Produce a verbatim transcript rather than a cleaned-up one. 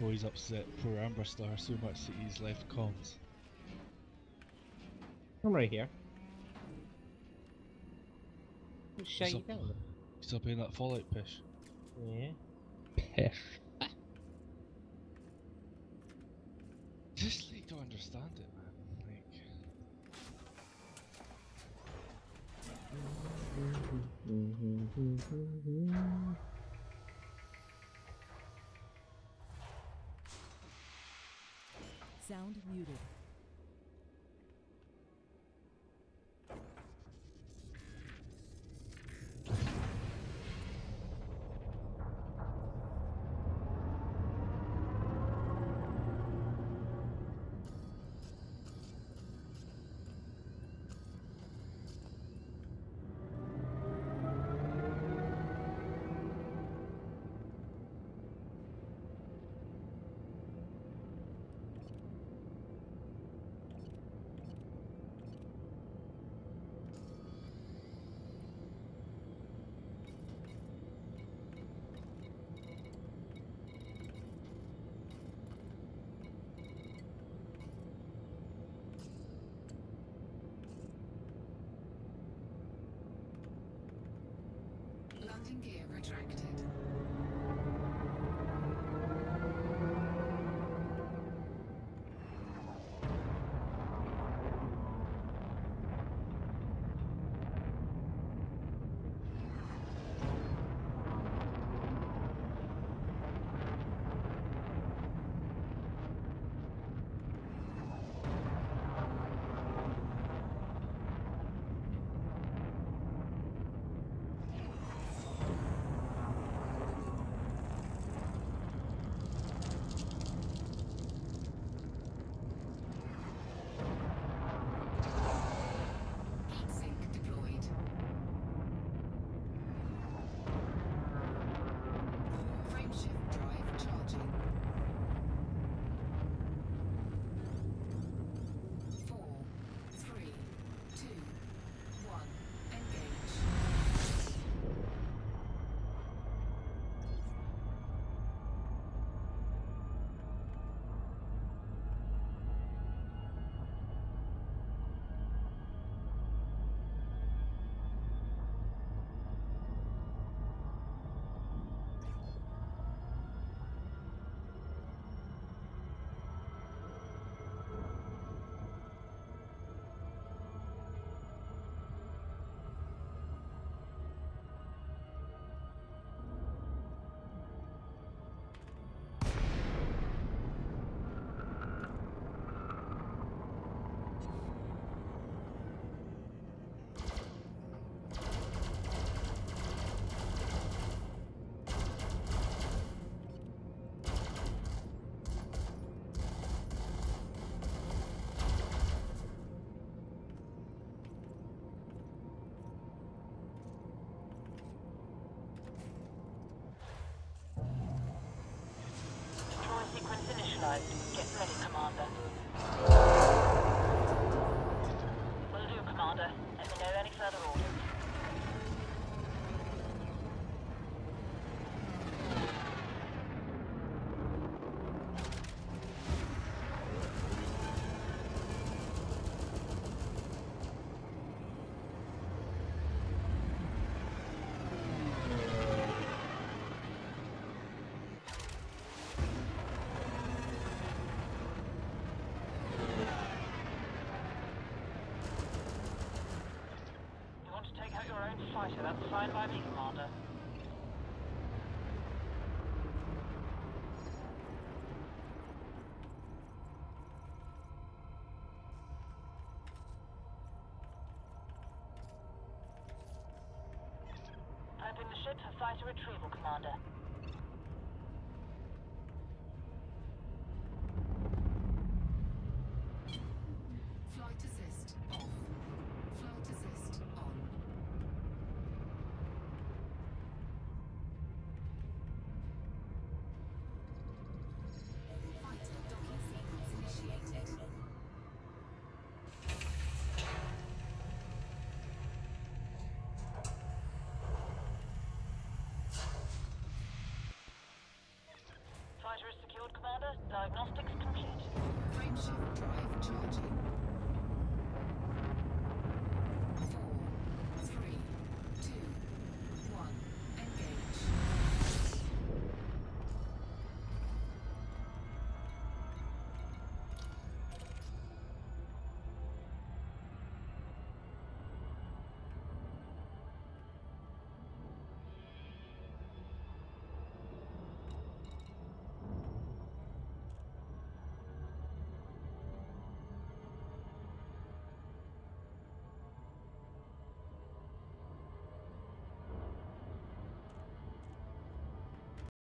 Oh, he's upset. Poor Amber Star so much that he's left comms. I'm right here. Just He's shut you up, down. he's up in that fallout pish. Yeah. Pish. Just like don't understand it, man. Like, Sound muted. Landing gear retracted. Sequence initialized. Get ready, Commander. Will do, Commander. Let me know any further orders. Fighter, that's fine by me, Commander. Prepping the ship for fighter retrieval, Commander.